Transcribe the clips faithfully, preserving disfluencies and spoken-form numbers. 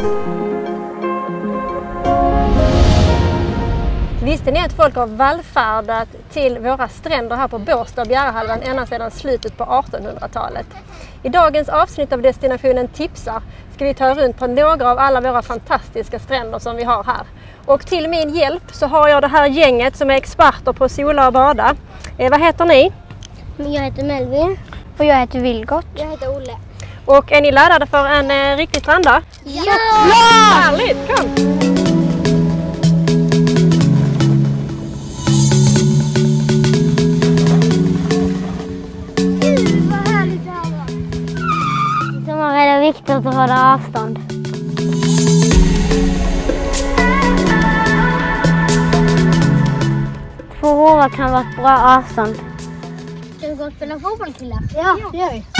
Visste ni att folk har vallfärdat till våra stränder här på Båstad och Bjärehalvön ända sedan slutet på artonhundratalet? I dagens avsnitt av Destinationen Tipsar ska vi ta runt på några av alla våra fantastiska stränder som vi har här. Och till min hjälp så har jag det här gänget som är experter på sola och bada. Eh, vad heter ni? Jag heter Melvin. Och jag heter Vilgot. Jag heter Olle. Och är ni laddade för en eh, riktig stranddag? Ja! Ja! Härligt, kom! Det är viktigt att hålla avstånd. Två hovar kan vara ett bra avstånd. Ska vi gå och spela fotboll, killar? Ja, det gör vi.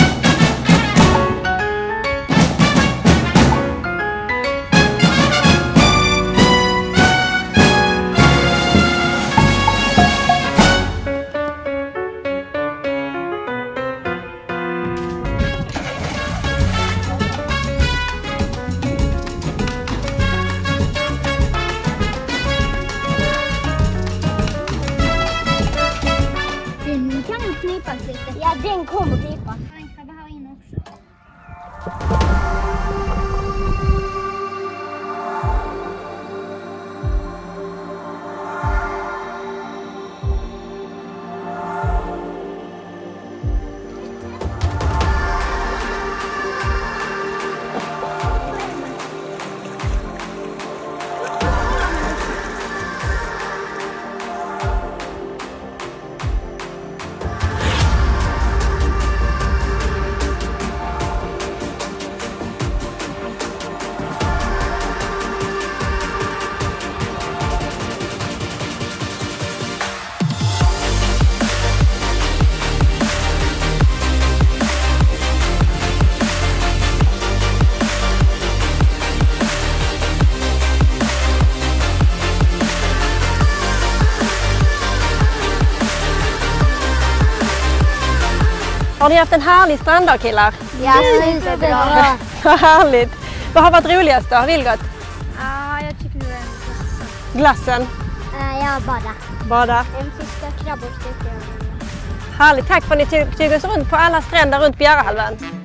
Ja, den kommer pipa. Den krabbar här inne också. Har ni haft en härlig stranddag, killar? Ja, superbra. Vad härligt. Vad har varit roligast då, Vilgot? Ja, jag tycker det är Glassen? uh, Ja, bada. Bada? En fiska, krabbor, stycken. Härligt, tack för att ni tog, tog oss runt på alla stränder runt Bjärehalvön.